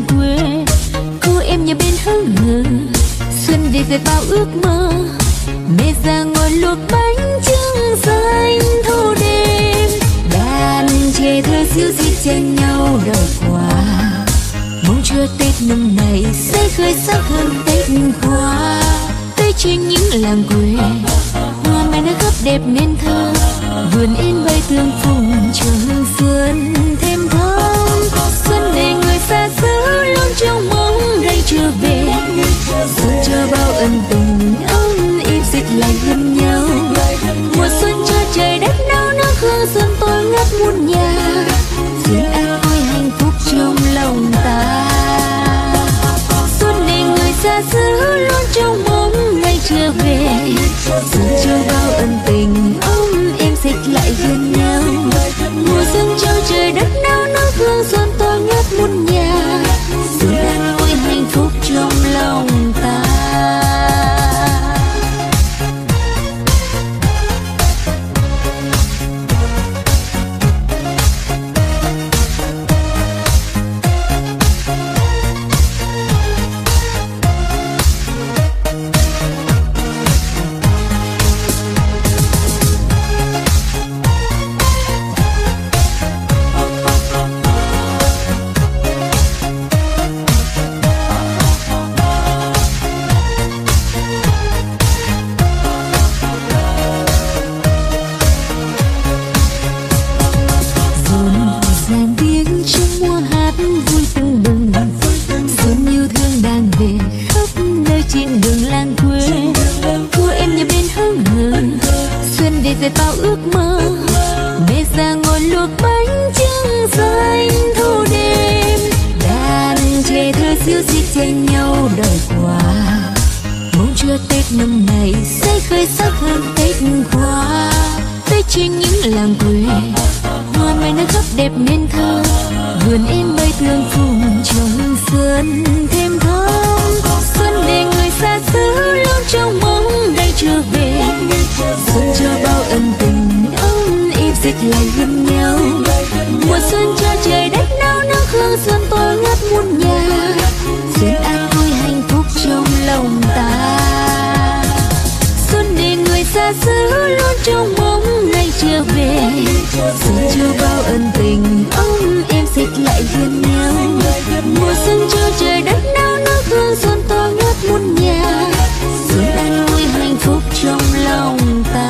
quê. Cô em nhà bên hớn hở, xuân về về bao ước mơ. Mẹ già ngồi luộc bánh trưng xanh thâu đêm. Đàn trẻ thơ ríu rít chen nhau đòi quà, mong chờ Tết năm nay sẽ khởi sắc hơn Tết qua. Tết trên những làng quê, hoa mai nở khắp đẹp nên thơ. Vườn in bay tương phùng chờ hương xuân thêm thơm. Xuân để người xa xứ luôn trong mong ngày trở về. Xuân cho bao ân tình ấm im dịch lại gần nhau. Mùa xuân cho trời đất nao nức hương xuân tôi ngất muôn nhà. Xin an vui hạnh phúc trong lòng ta. Xuân để người xa xứ luôn trong mong ngày trở về. Xuân cho bao ân tình ấm em dịch lại gần nhau. Mùa xuân cho trời đất nao nức hương xuân tôi ngất muôn nhà. Xin an vui hạnh phúc trong lòng ta. Về bao ước mơ, mẹ già ngồi luộc bánh trưng xanh thâu đêm. Đàn trẻ thơ ríu rít chen nhau đòi quà, mong chờ Tết năm nay sẽ khởi sắc hơn Tết qua. Tết trên những làng quê, hoa mai nở khắp đẹp nên thơ. Vườn em bay tương phùng trong xuân thêm thơm. Xuân để người xa xứ luôn trong mong ngày trở về. Xuân cho bao ân tình ấm im dịch lại gần nhau. Mùa xuân cho trời đất nao nức hương xuân tôi ngất muôn nhà. Xin an vui hạnh phúc trong lòng ta. Xuân để người xa xứ luôn trong mong ngày trở về. Xuân cho bao ân tình ấm em dịch lại gần nhau. Mùa xuân cho trời đất nao nức hương xuân tôi ngất muôn nhà. Xuân an vui hạnh phúc trong lòng ta.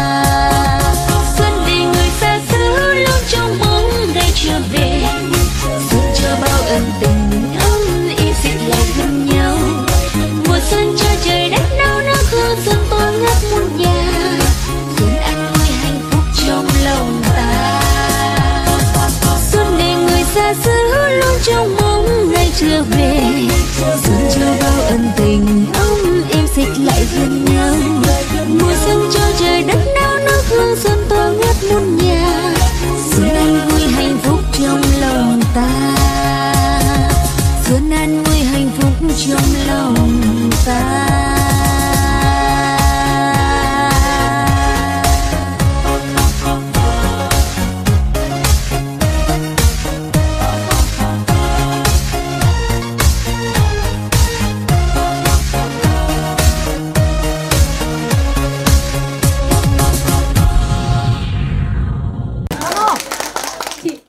Xuân để người xa xứ luôn trong mong ngày trở về. Xuân cho bao ân tình ấm im dịch lại gần nhau. Mùa xuân cho trời đất nao nức hương xuân tôi ngất muôn nhà. Xuân an vui hạnh phúc trong lòng ta. Xuân để người xa xứ luôn trong mong ngày trở về. Xuân cho bao ân tình ấm em dịch lại gần nhau. Mùa xuân cho trời đất nao nức hương xuân tôi ngất muôn nhà. Xuân an vui hạnh phúc trong lòng ta. Xuân an vui hạnh phúc trong lòng ta.